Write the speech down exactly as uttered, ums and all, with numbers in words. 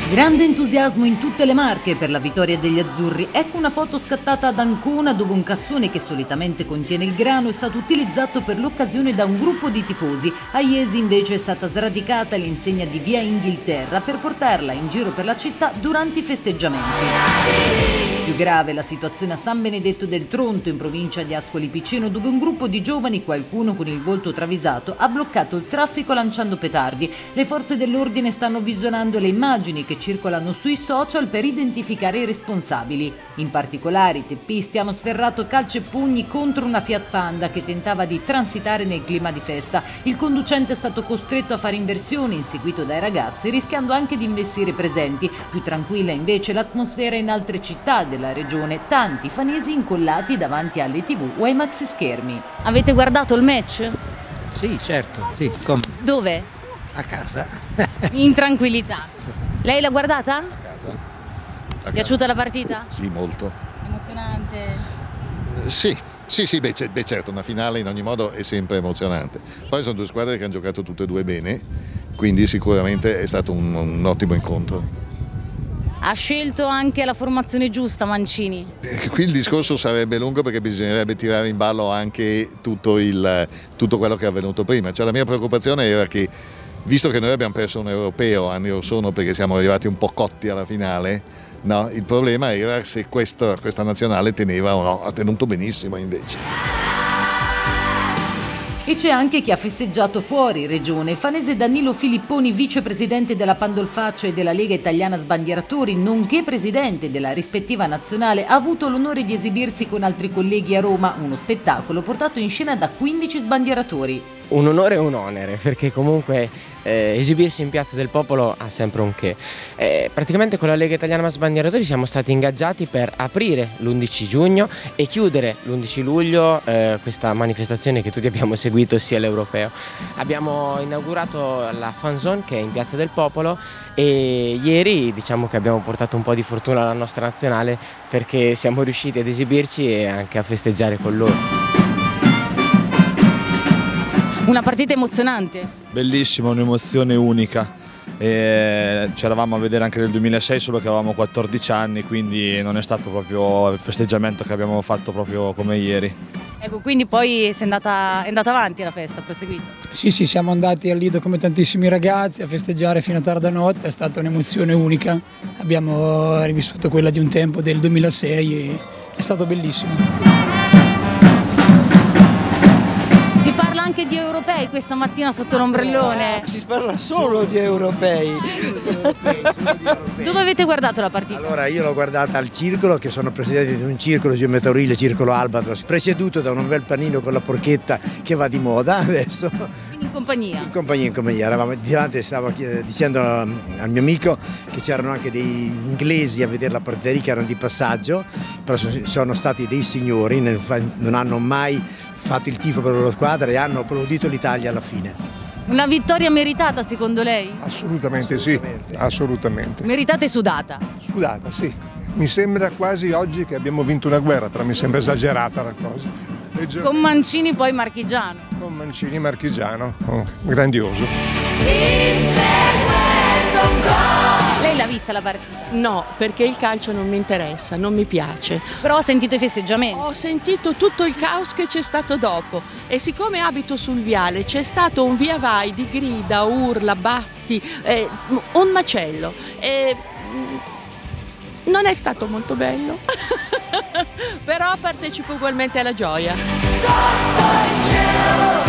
Grande entusiasmo in tutte le Marche per la vittoria degli azzurri. Ecco una foto scattata ad Ancona, dove un cassone che solitamente contiene il grano è stato utilizzato per l'occasione da un gruppo di tifosi. A Iesi invece è stata sradicata l'insegna di Via Inghilterra per portarla in giro per la città durante i festeggiamenti. Più grave la situazione a San Benedetto del Tronto, in provincia di Ascoli Piceno, dove un gruppo di giovani, qualcuno con il volto travisato, ha bloccato il traffico lanciando petardi. Le forze dell'ordine stanno visionando le immagini che circolano sui social per identificare i responsabili. In particolare i teppisti hanno sferrato calci e pugni contro una Fiat Panda che tentava di transitare nel clima di festa. Il conducente è stato costretto a fare inversioni, inseguito dai ragazzi, rischiando anche di investire presenti. Più tranquilla invece l'atmosfera in altre città della regione, tanti fanesi incollati davanti alle tivù o ai maxi schermi. Avete guardato il match? Sì, certo, sì. Come? Dove? A casa. In tranquillità. Lei l'ha guardata? A casa. A casa. Piaciuta la partita? Sì, molto. Emozionante? Sì, sì, sì, beh, beh certo, una finale in ogni modo è sempre emozionante. Poi sono due squadre che hanno giocato tutte e due bene, quindi sicuramente è stato un, un ottimo incontro. Ha scelto anche la formazione giusta Mancini? Qui il discorso sarebbe lungo perché bisognerebbe tirare in ballo anche tutto, il, tutto quello che è avvenuto prima. Cioè, la mia preoccupazione era che, visto che noi abbiamo perso un europeo anni or sono perché siamo arrivati un po' cotti alla finale, no, il problema era se questa, questa nazionale teneva o no. Ha tenuto benissimo invece. E c'è anche chi ha festeggiato fuori regione. Il fanese Danilo Filipponi, vicepresidente della Pandolfaccia e della Lega Italiana Sbandieratori, nonché presidente della rispettiva nazionale, ha avuto l'onore di esibirsi con altri colleghi a Roma, uno spettacolo portato in scena da quindici sbandieratori. Un onore e un onere, perché comunque eh, esibirsi in Piazza del Popolo ha sempre un che. Eh, praticamente con la Lega Italiana Sbandieratori siamo stati ingaggiati per aprire l'undici giugno e chiudere l'undici luglio eh, questa manifestazione che tutti abbiamo seguito, sia l'Europeo. Abbiamo inaugurato la Fan Zone che è in Piazza del Popolo e ieri diciamo che abbiamo portato un po' di fortuna alla nostra nazionale perché siamo riusciti ad esibirci e anche a festeggiare con loro. Una partita emozionante? Bellissima, un'emozione unica. Ci eravamo a vedere anche nel duemilasei, solo che avevamo quattordici anni, quindi non è stato proprio il festeggiamento che abbiamo fatto proprio come ieri. Ecco, quindi poi è andata, è andata avanti la festa, proseguita? Sì, sì, siamo andati al Lido come tantissimi ragazzi a festeggiare fino a tarda notte, è stata un'emozione unica. Abbiamo rivissuto quella di un tempo del duemilasei e è stato bellissimo. Anche di europei questa mattina sotto l'ombrellone? Si parla solo di europei. Dove avete guardato la partita? Allora, io l'ho guardata al circolo, che sono presidente di un circolo geometorile, circolo Albatros, presieduto da un bel panino con la porchetta che va di moda adesso. Quindi in compagnia? In compagnia, in compagnia. Eravamo davanti, stavo dicendo al mio amico che c'erano anche dei inglesi a vedere la partita che erano di passaggio, però sono stati dei signori, non hanno mai fatto il tifo per la loro squadra e hanno applaudito l'Italia alla fine. Una vittoria meritata secondo lei? Assolutamente sì, assolutamente. Meritata e sudata? Sudata, sì. Mi sembra quasi oggi che abbiamo vinto una guerra, però mi sembra esagerata la cosa. Leggero. Con Mancini poi marchigiano. Con Mancini marchigiano, oh, grandioso. Lei l'ha vista la partita? No, perché il calcio non mi interessa, non mi piace. Però ho sentito i festeggiamenti? Ho sentito tutto il caos che c'è stato dopo e siccome abito sul viale c'è stato un via vai di grida, urla, batti, eh, un macello. E non è stato molto bello, però partecipo ugualmente alla gioia.